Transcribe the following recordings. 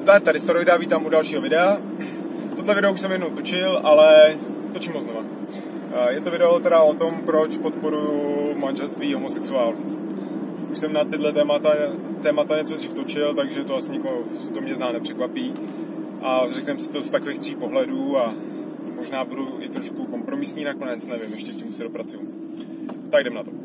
Zdar, tady Staroida, vítám u dalšího videa. Tohle video už jsem jednou točil, ale točím ho znova. Je to video teda o tom, proč podporuji manželství homosexuálů. Už jsem na tyhle témata něco dřív točil, takže to asi nikoho, to mě zná, nepřekvapí. A řekneme si to z takových 3 pohledů a možná budu i trošku kompromisní nakonec, nevím, ještě k tomu se dopracuju. Tak jdem na to.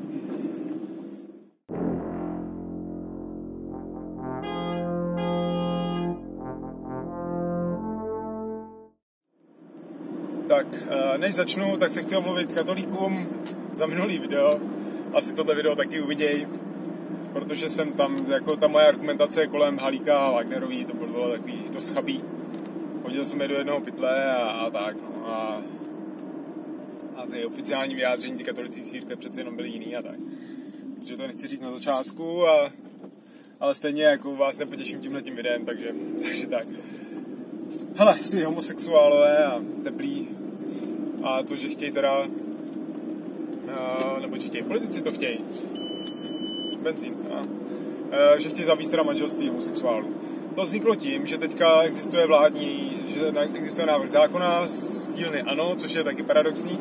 Tak, než začnu, tak se chci omluvit katolíkům za minulý video. Asi tohle video taky uviděj, protože jsem tam, jako ta moje argumentace kolem Halíka a Wagnerový, to bylo takový dost chabý. Hodil jsem je do jednoho pytle a tak, no, a ty oficiální vyjádření ty katolické církve přece jenom byly jiný a tak. Takže to nechci říct na začátku, ale stejně jako vás nepotěším tímhletím videem, takže tak. Hele, jsi homosexuálové a teplí a to, že chtějí teda, nebo chtějí, politici to chtějí, benzín, že chtějí zavést teda manželství homosexuálů. To vzniklo tím, že teďka existuje existuje návrh zákona z dílny ANO, což je taky paradoxní,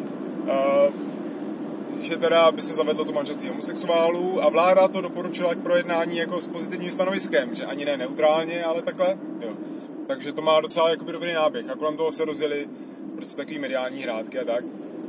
že teda by se zavedlo to manželství homosexuálů a vláda to doporučila k projednání jako s pozitivním stanoviskem, že ani ne neutrálně, ale takhle, jo. Takže to má docela jakoby dobrý náběh a kolem toho se rozjeli prostě takový mediální hrátky a tak.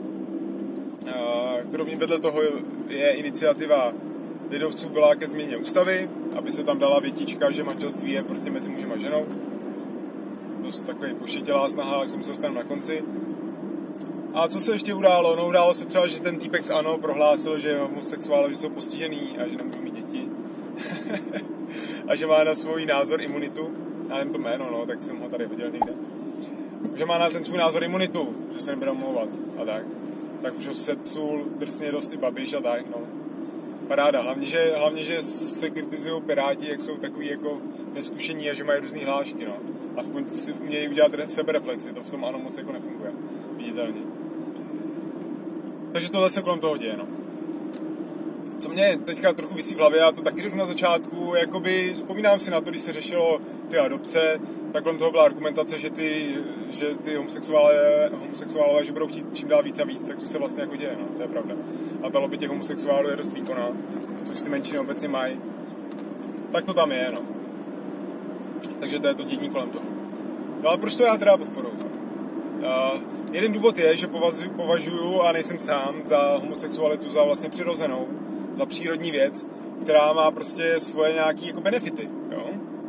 Kromě vedle toho je iniciativa lidovců byla ke změně ústavy, aby se tam dala větička, že manželství je prostě mezi mužem a ženou. Dost takový pošetilá snaha, ale k tomu se dostanu na konci. A co se ještě událo? No událo se třeba, že ten týpek z ANO prohlásil, že homosexuálové jsou postižený a že nemůžou mít děti. A že má na svůj názor imunitu. Já nevím to jméno, no, tak jsem ho tady viděl někde. Že má na ten svůj názor imunitu, že se nebude omlouvat a tak. Tak už ho sepsul drsně dost i Babiš a tak, no. Paráda, hlavně, že se kritizují Piráti, jak jsou takový jako neskušení a že mají různý hlášky, no. Aspoň si umějí udělat sebereflexi, to v tom ANO moc jako nefunguje, viditelně. Takže tohle se kolem toho děje, no. Co mě teďka trochu visí v hlavě, a to taky řeknu na začátku, jakoby vzpomínám si na to, když se řešilo ty adopce, tak kolem toho byla argumentace, že ty homosexuálové, že budou chtít čím dál víc a víc, tak to se vlastně jako děje, no, to je pravda. A ta lobby těch homosexuálů je dost výkonná, což ty menšiny obecně mají. Tak to tam je, no. Takže to je to dění kolem toho. No ale proč to já teda podporuji? Jeden důvod je, že považuji, a nejsem sám, za homosexualitu za vlastně přirozenou, za přírodní věc, která má prostě svoje nějaký jako benefity, jo.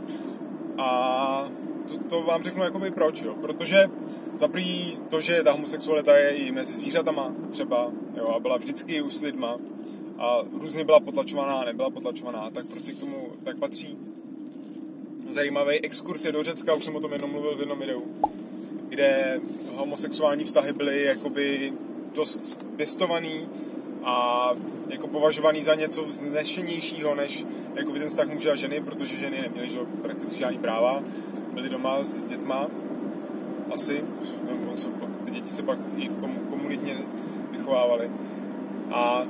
A to vám řeknu jakoby proč, jo. Protože za první to, že ta homosexualita je i mezi zvířatama třeba, jo, a byla vždycky už s lidma a různě byla potlačovaná a nebyla potlačovaná, tak prostě k tomu tak patří. Zajímavý exkurs je do Řecka, už jsem o tom jednou mluvil v jednom videu, kde homosexuální vztahy byly jakoby dost pěstovaný a jako považovaný za něco vznešenějšího než jakoby ten vztah muže a ženy, protože ženy neměly prakticky žádný práva, byly doma s dětma, asi, ty děti se pak i komunitně vychovávaly a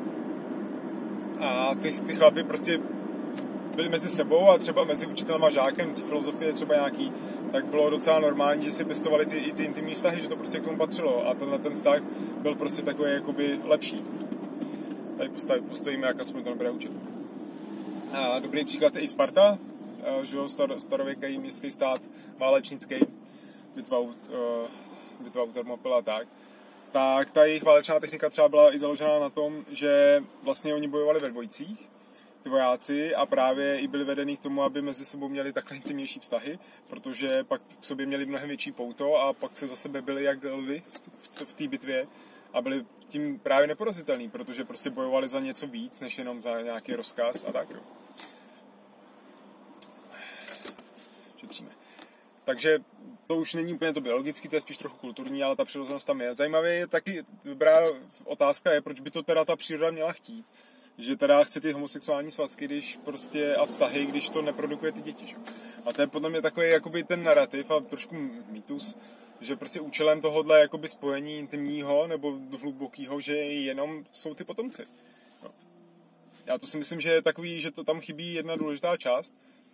ty chlapy prostě byli mezi sebou a třeba mezi učitelem a žákem, ty filozofie třeba nějaký, tak bylo docela normální, že si pěstovali ty intimní vztahy, že to prostě k tomu patřilo a ten vztah byl prostě takový jakoby lepší. Tady postojíme, jak aspoň to nebude učit. A dobrý příklad je i Sparta, že jo, starověký městský stát, válečnický, bitva u Thermopyla a tak. Tak ta jejich válečná technika třeba byla i založena na tom, že vlastně oni bojovali ve dvojicích, ty vojáci, a právě i byli vedení k tomu, aby mezi sebou měli takhle intimnější vztahy, protože pak k sobě měli mnohem větší pouto a pak se za sebe byli jak lvy v té bitvě a byli tím právě neporazitelný, protože prostě bojovali za něco víc, než jenom za nějaký rozkaz a tak, jo. Šetříme. Takže to už není úplně to biologický, to je spíš trochu kulturní, ale ta přirozenost tam je. Zajímavé je taky, dobrá otázka je, proč by to teda ta příroda měla chtít. Že teda chce ty homosexuální svazky, když prostě, a vztahy, když to neprodukuje ty děti, že? A to je podle mě takový jakoby ten narrativ a trošku mýtus, že prostě účelem tohohle jakoby spojení intimního nebo hlubokého, že jenom jsou ty potomci. No. Já to si myslím, že je takový, že to tam chybí jedna důležitá část,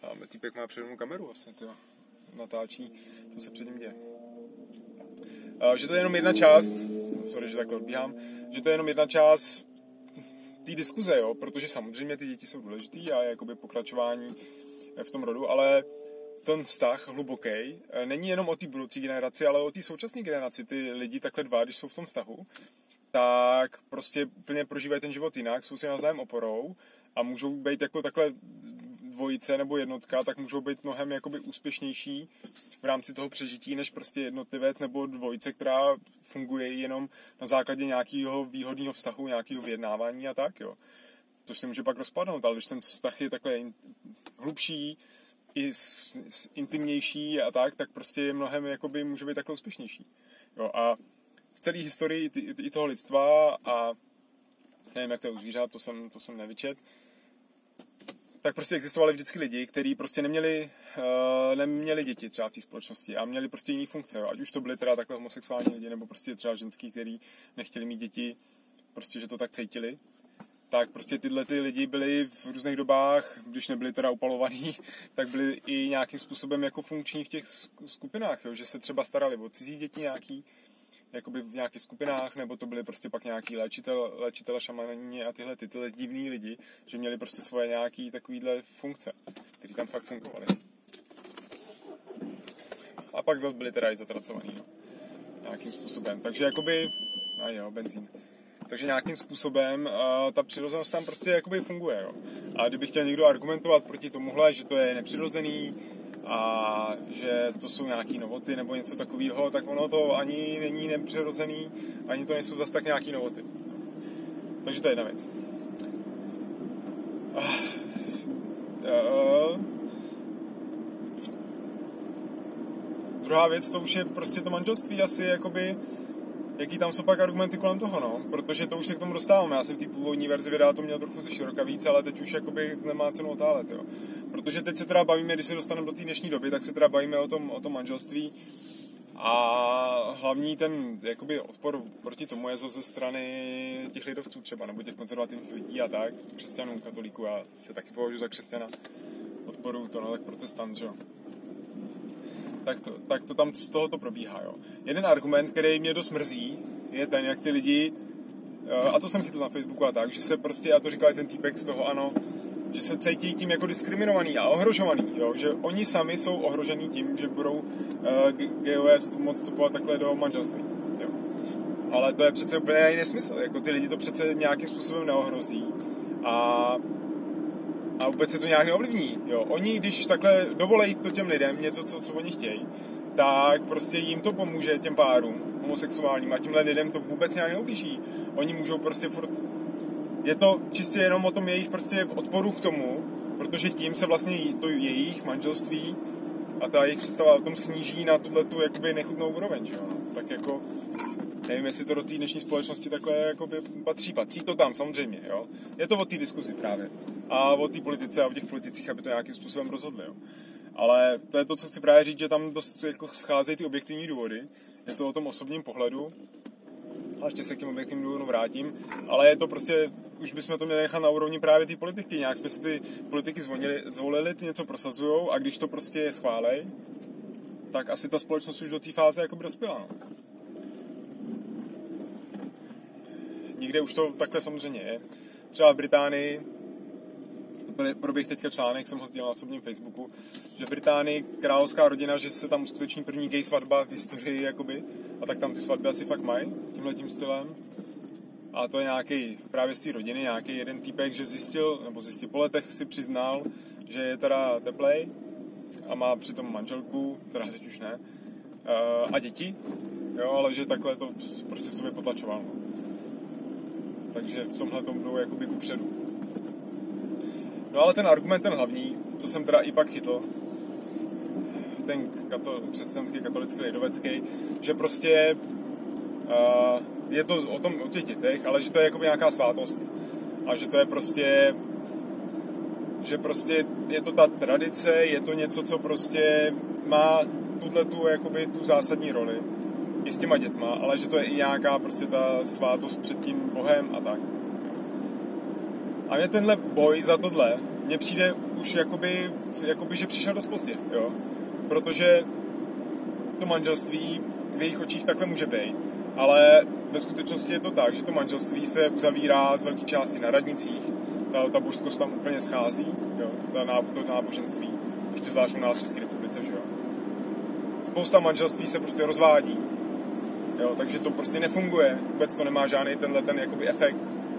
A týpek má přednou kameru vlastně, to natáčí, co se před ním děje. Že to je jenom jedna část, sorry, že takhle odbíhám, že to je jenom jedna část té diskuze, jo, protože samozřejmě ty děti jsou důležitý a jakoby pokračování v tom rodu, ale ten vztah hluboký není jenom o té budoucí generaci, ale o té současné generaci. Ty lidi takhle dva, když jsou v tom vztahu, tak prostě úplně prožívají ten život jinak, jsou si navzájem oporou a můžou být jako takhle dvojice nebo jednotka, tak můžou být mnohem jakoby úspěšnější v rámci toho přežití, než prostě jednotlivec nebo dvojice, která funguje jenom na základě nějakého výhodného vztahu, nějakého vyjednávání a tak, jo. To se může pak rozpadnout, ale když ten vztah je takhle hlubší, i intimnější a tak prostě je mnohem jakoby může být takhle úspěšnější. Jo, a v celé historii i toho lidstva a nevím, jak to je u zvířat, to jsem nevyčet, tak prostě existovali vždycky lidi, kteří prostě neměli děti třeba v té společnosti a měli prostě jiný funkce, jo. Ať už to byly teda takhle homosexuální lidi, nebo prostě třeba ženský, kteří nechtěli mít děti, prostě, že to tak cítili. Tak prostě tyhle ty lidi byli v různých dobách, když nebyli teda upalovaní, tak byli i nějakým způsobem jako funkční v těch skupinách, jo? Že se třeba starali o cizí děti nějaký, jakoby v nějakých skupinách, nebo to byli prostě pak nějaký léčitel šamani a tyhle divný lidi, že měli prostě svoje nějaký takovýhle funkce, které tam fakt fungovaly. A pak zase byli teda i zatracovaný, no. Nějakým způsobem. Takže jakoby, benzín. Takže nějakým způsobem ta přirozenost tam prostě jakoby funguje, jo. A kdyby chtěl někdo argumentovat proti tomuhle, že to je nepřirozený a že to jsou nějaký novoty nebo něco takového, tak ono to ani není nepřirozený, ani to nejsou zase tak nějaký novoty. Takže to je jedna věc. Druhá věc, to už je prostě to manželství asi jakoby, jaký tam jsou pak argumenty kolem toho, no, protože to už se k tomu dostáváme. Já jsem v té původní verzi videa to měl trochu ze široka víc, ale teď už jakoby nemá cenu otálet, jo. Protože teď se teda bavíme, když se dostaneme do té dnešní doby, tak se teda bavíme o tom manželství a hlavní ten jakoby odpor proti tomu je ze strany těch lidovců třeba, nebo těch konzervativních lidí a tak, křesťanů, katolíků, já se taky považuji za křesťana, odporu to, no, tak protestant, jo. Tak to tam z toho to probíhá, jo. Jeden argument, který mě dost mrzí, je ten, jak ty lidi, a to jsem chytl na Facebooku a tak, že se prostě, a to říkal i ten týpek z toho ANO, že se cítí tím jako diskriminovaný a ohrožovaný, jo, že oni sami jsou ohrožený tím, že budou gayové moc vstupovat takhle do manželství, jo. Ale to je přece úplně jiný nesmysl, jako ty lidi to přece nějakým způsobem neohrozí a vůbec se to nějak neovlivní, jo. Oni, když takhle dovolejí to těm lidem, něco, co oni chtějí, tak prostě jim to pomůže, těm párům homosexuálním a těmhle lidem to vůbec nějak neublíží. Oni můžou prostě furt... Je to čistě jenom o tom jejich prostě odporu k tomu, protože tím se vlastně to jejich manželství a ta jejich představa o tom sníží na tuhletu jakoby nechutnou úroveň, jo. Tak jako... Nevím, jestli to do té dnešní společnosti takhle jakoby patří. Patří to tam, samozřejmě, jo. Je to o té diskuzi právě. A o té politice a o těch politicích, aby to nějakým způsobem rozhodli, jo. Ale to je to, co chci právě říct, že tam dost jako scházejí ty objektivní důvody. Je to o tom osobním pohledu. A ještě se k těm objektivním důvodům vrátím. Ale je to prostě, už bychom to měli nechat na úrovni právě té politiky. Nějak jsme si ty politiky zvolili, ty něco prosazujou a když to prostě je schválej, tak asi ta společnost už do té fáze jakoby dospěla, no. Nikde už to takhle samozřejmě je. Třeba v Británii, proběh teďka článek, jsem ho sdílel na osobním Facebooku, že v Británii královská rodina, že se tam uskuteční první gay svatba v historii, jakoby, a tak tam ty svatby asi fakt mají, tímhletím stylem. A to je nějaký, právě z té rodiny, nějaký jeden týpek, že zjistil po letech si přiznal, že je teda teplej a má přitom manželku, teda teď už ne, a děti, jo, ale že takhle to prostě v sobě potlačoval. Takže v tomhle tomu jdou jakoby kupředu. No ale ten argument, ten hlavní, co jsem teda i pak chytl, ten křesťanský, katolický, lidovecký, že prostě je to o těch dětech, ale že to je jakoby nějaká svátost. A že to je prostě, že prostě je to ta tradice, je to něco, co prostě má tu zásadní roli i s těma dětma, ale že to je i nějaká prostě ta svátost před tím Bohem a tak. A mě tenhle boj za tohle mně přijde už jakoby, že přišel dost pozdě, jo. Protože to manželství v jejich očích takhle může být, ale ve skutečnosti je to tak, že to manželství se uzavírá z velké části na radnicích, ta božskost tam úplně schází, jo, to náboženství, ještě zvlášť u nás v České republice, že jo. Spousta manželství se prostě rozvádí, jo, takže to prostě nefunguje, vůbec to nemá žádný ten jakoby efekt.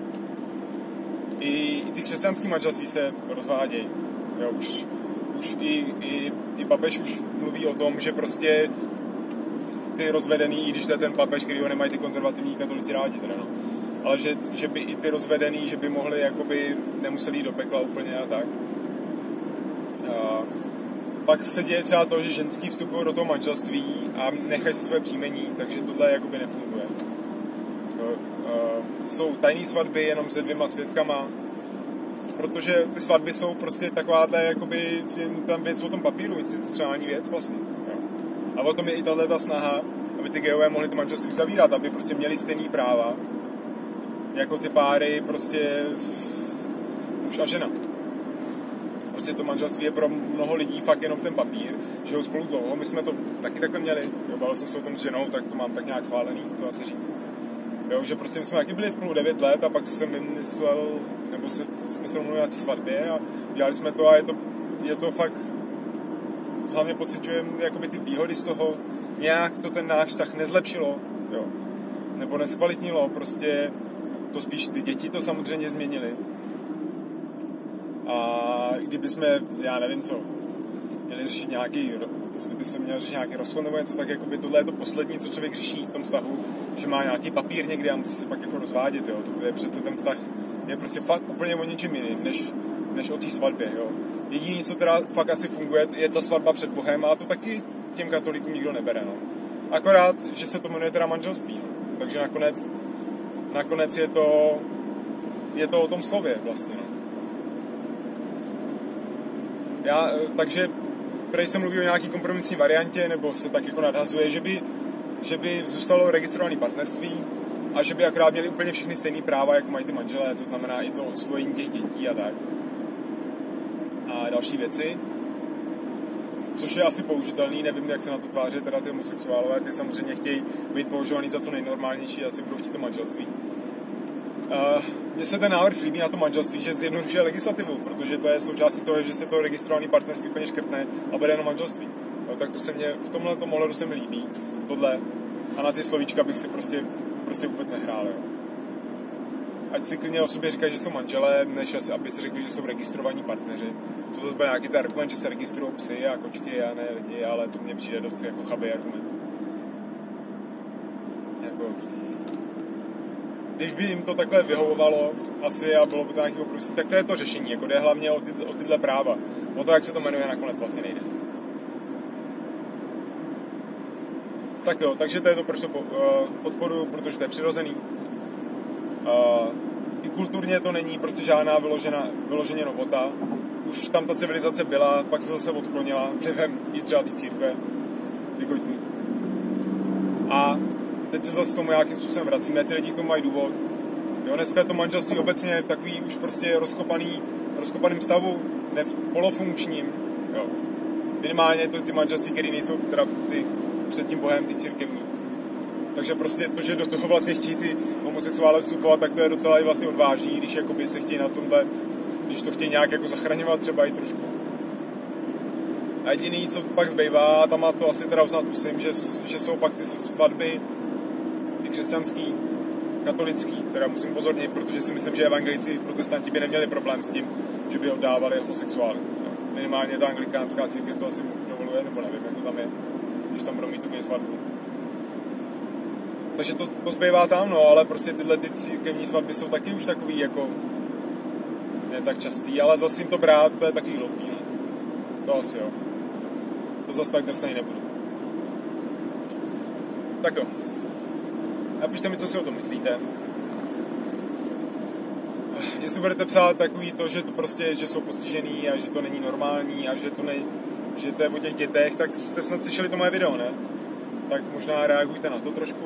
I ty křesťanský manželství se rozvádějí, jo, už i papež už mluví o tom, že prostě ty rozvedený, i když to je ten papež, který ho nemají ty konzervativní katolici rádi, teda no. Ale že by i ty rozvedený, že by mohli jakoby nemuseli jít do pekla úplně a tak. A pak se děje třeba to, že ženský vstupují do toho manželství a nechají si své příjmení, takže tohle jakoby nefunguje. Jsou tajné svatby jenom se 2 svědkama, protože ty svatby jsou prostě takováhle jakoby tam věc o tom papíru, institucionální věc vlastně. Jo. A o tom je i tato snaha, aby ty gejové mohli to manželství uzavírat, aby prostě měli stejný práva jako ty páry prostě muž a žena. Prostě to manželství je pro mnoho lidí fakt jenom ten papír, žijou spolu dlouho, my jsme to taky takhle měli, jo, bavil jsem se o tom s ženou, tak to mám tak nějak schválený, to asi říct. Jo, že prostě my jsme taky byli spolu 9 let a pak jsem vymyslel, nebo jsme se mluvili na té svatbě a dělali jsme to a je to fakt, hlavně pociťujeme jakoby ty výhody z toho, nějak to ten náš vztah nezlepšilo, jo, nebo nezkvalitnilo, prostě to spíš ty děti to samozřejmě změnily. A kdyby jsme, já nevím co, měli řešit kdyby se měl řešit nějaký rozchod nebo něco, tak jakoby tohle je to poslední, co člověk řeší v tom vztahu, že má nějaký papír někde a musí se pak jako rozvádět, jo. To je přece ten vztah je prostě fakt úplně o něčem jiným, než o té svatbě, jo. Jediné, co teda fakt asi funguje, je ta svatba před Bohem a to taky těm katolíkům nikdo nebere, no. Akorát, že se to jmenuje teda manželství, no. Takže nakonec je to o tom slově vlastně, no. Takže prej se mluví o nějaký kompromisní variantě, nebo se tak jako nadhazuje, že by zůstalo registrované partnerství a že by akorát měli úplně všechny stejné práva, jako mají ty manželé, to znamená i to osvojení těch dětí a tak. A další věci, což je asi použitelný, nevím, jak se na to tváří teda ty homosexuálové, ty samozřejmě chtějí být považovaný za co nejnormálnější, asi budou chtít to manželství. Mně se ten návrh líbí na to manželství, že zjednodušuje legislativu, protože to je součástí toho, že se to registrované partnerství úplně škrtne a bude jenom manželství. No, tak to se mě v tomhle ohledu se mi líbí, tohle. A na ty slovíčka bych si prostě vůbec nehrál, jo. Ať si klidně o sobě říkají, že jsou manželé, než asi, aby si řekli, že jsou registrovaní partneři. To zase byl nějaký ten argument, že se registrují psy a kočky a ne lidi, ale to mně přijde dost jako chabý argument. Jako... Když by jim to takhle vyhovovalo asi a bylo by to nějaký kompromis, tak to je to řešení, jako jde hlavně o tyhle práva. O to, jak se to jmenuje, nakonec vlastně nejde. Tak jo, takže to je to, proč to podporuju, protože to je přirozený. I kulturně to není prostě žádná vyloženě novota. Už tam ta civilizace byla, pak se zase odklonila vlivem i třeba té církve. A teď se zase tomu nějakým způsobem vracíme, ty lidi k tomu mají důvod. Jo, dneska je to manželství obecně takový už prostě rozkopaným stavu, ne polofunkčním. Jo. Minimálně to ty manželství, které nejsou teda ty před tím Bohem, ty církevní. Takže prostě to, že do toho vlastně chtějí ty homosexuále vstupovat, tak to je docela i vlastně odvážný, když jakoby se chtějí na tomhle, když to chtějí nějak jako zachraňovat třeba i trošku. A jediný, co pak zbývá, tam to asi teda uznat musím, že jsou pak ty svatby, ty křesťanský, katolický, teda musím pozornit, protože si myslím, že evangelici, protestanti by neměli problém s tím, že by oddávali homosexuály. Minimálně ta anglikánská církev to asi dovoluje, nebo nevím, jak to tam je, když tam budou mít tu gay svatbu. Takže to zbývá tam, no, ale prostě tyhle ty církevní svatby jsou taky už takový, jako, ne tak častý, ale zase jim to brát, to je takový hloupý, no. To asi jo. To zase tak drsnej nebudu. Tak jo. Napište mi, co si o tom myslíte. Jestli budete psát takový to, že to prostě, že jsou postižený a že to není normální a že to je o těch dětech, tak jste snad slyšeli to moje video, ne? Tak možná reagujte na to trošku.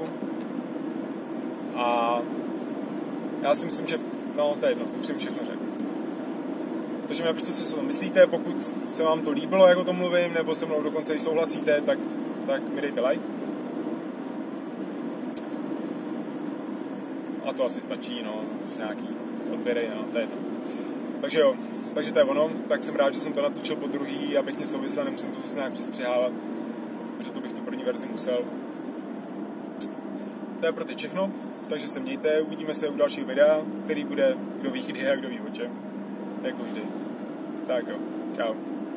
A já si myslím, že no, to je jedno, už jsem všechno řekl. Takže mi napište, co si to myslíte, pokud se vám to líbilo, jak o tom mluvím, nebo se mnou dokonce i souhlasíte, tak mi dejte like. A to asi stačí, no, nějaký odběry, no, to je jedno. Takže jo, takže to je ono, tak jsem rád, že jsem to natočil po druhý, abych něco vysel, nemusím to zase nějak přestřihávat, protože to bych tu první verzi musel. To je pro teď všechno, takže se mějte, uvidíme se u dalších videa, který bude, kdo ví kdy a kdo ví o čem, jako vždy. Tak jo, čau.